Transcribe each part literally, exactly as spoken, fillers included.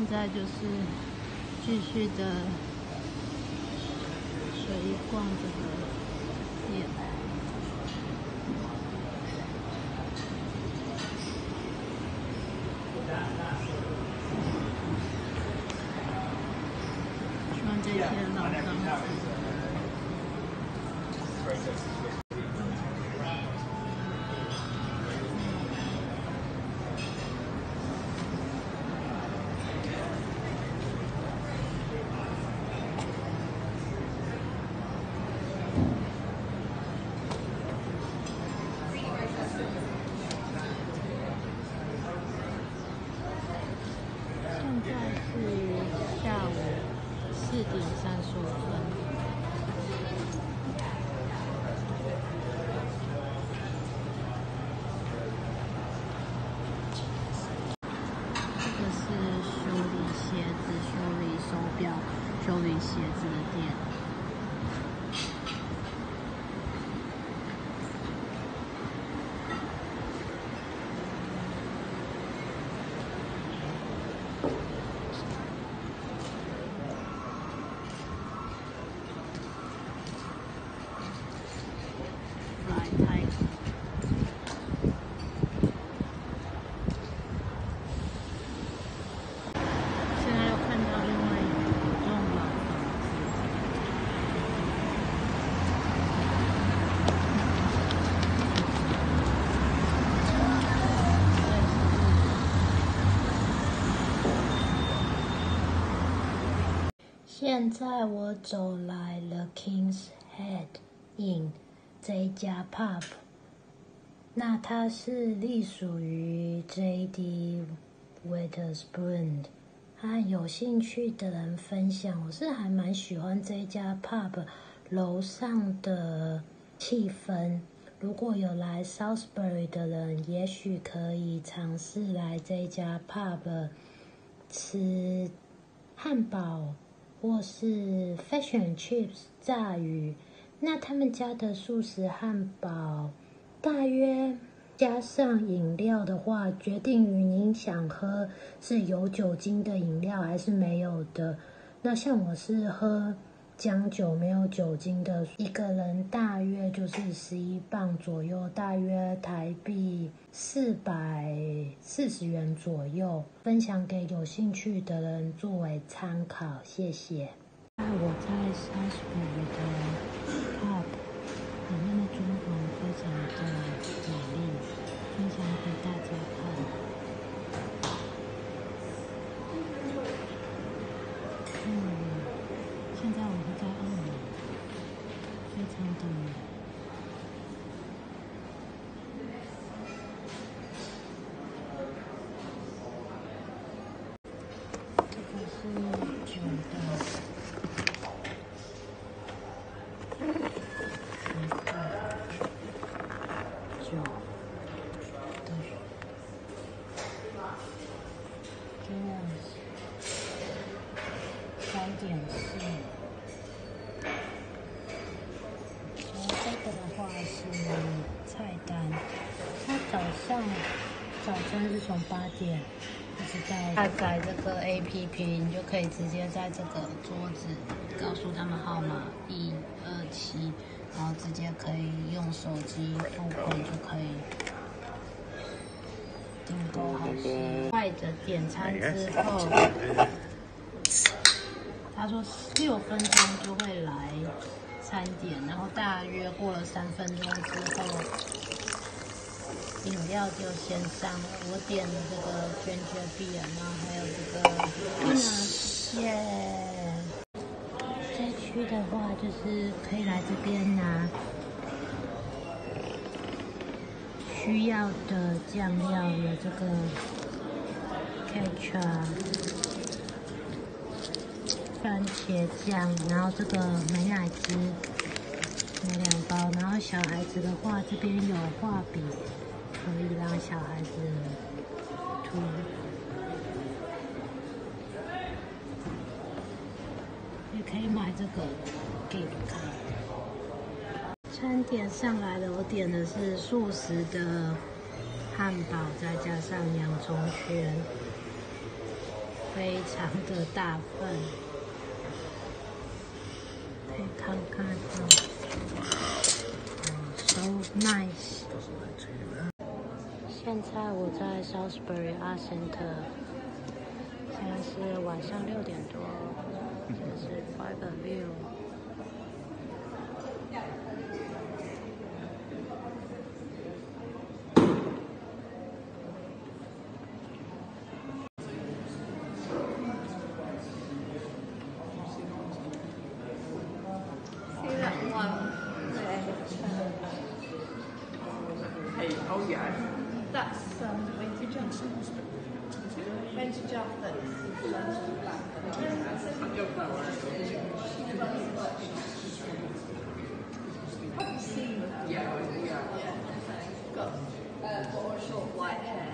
在就是继续的随意逛这个店。希望这些老房子。 现在是下午四点三十五分。这个是修理鞋子、修理手表、修理鞋子的店。 现在又看到另外一栋老房子，现在我走来了 King's Head Inn 这一家 pub。 那它是隶属于 J D Wetherspoon， 和有兴趣的人分享，我是还蛮喜欢这一家 pub 楼上的气氛。如果有来 Salisbury 的人，也许可以尝试来这一家 pub 吃汉堡，或是 Fish and Chips 炸鱼。那他们家的素食汉堡。 大约加上饮料的话，决定于您想喝是有酒精的饮料还是没有的。那像我是喝姜酒没有酒精的，一个人大约就是十一磅左右，大约台币四百四十元左右。分享给有兴趣的人作为参考，谢谢。我在 Salisbury 的 pub。 里面的装潢非常的美丽，分享给大家看。嗯，现在我们在二楼，非常的美。这个是酒的。 酒的，这样三点四。然后这个的话是菜单，它早上早餐是从八点一直到下载这个 A P P， 你就可以直接在这个桌子告诉他们号码一二七。 然后直接可以用手机付款就可以订购好吃。快的点餐之后，他说六分钟就会来餐点，然后大约过了三分钟之后，饮料就先上了。我点了这个 ginger beer， 然后还有这个 Guinness， 耶。 这区的话，就是可以来这边拿需要的酱料，有这个 ketchup、番茄酱，然后这个美乃滋买两包，然后小孩子的话，这边有画笔，可以让小孩子涂。 也可以买这个 gift card。餐点上来了，我点的是素食的汉堡，再加上洋葱圈。 非常的大份，可以看看哦，哦 ，so nice。现在我在 Salisbury Art Center， 现在是晚上六点多，这是 Private View。 Oh yeah. That's um, vintage art. Vintage art that's London back. Yeah, yeah. Got uh, short white hair.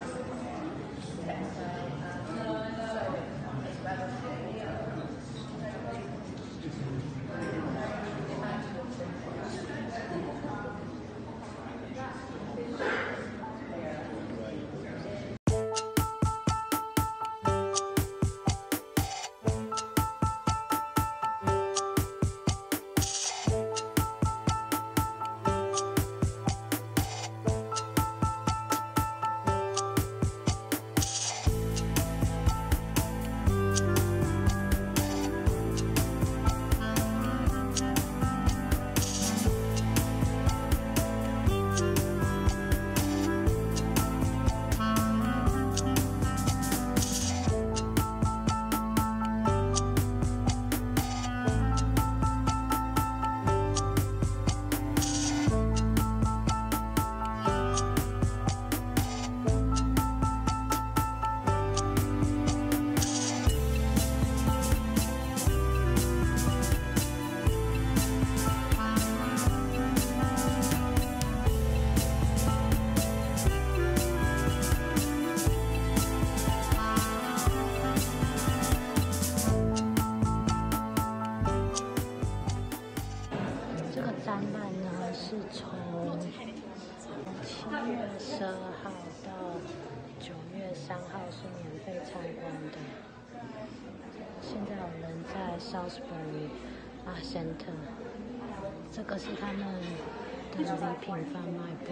展览呢是从七月十二号到九月三号是免费参观的。现在我人在 Salisbury Art Center， 这个是他们的礼品贩卖部，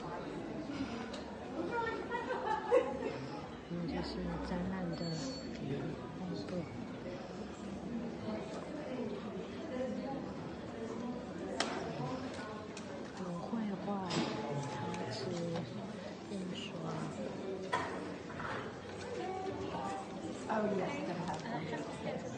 嗯，就是展览的礼品部。 Oh yes, I have.